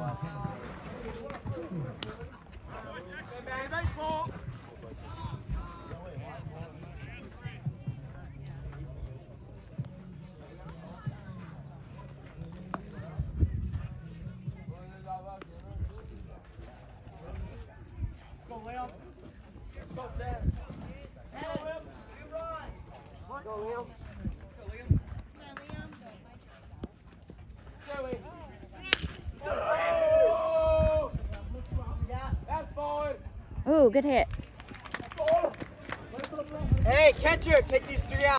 Ooh, good hit. Hey, catcher, take these 3 out.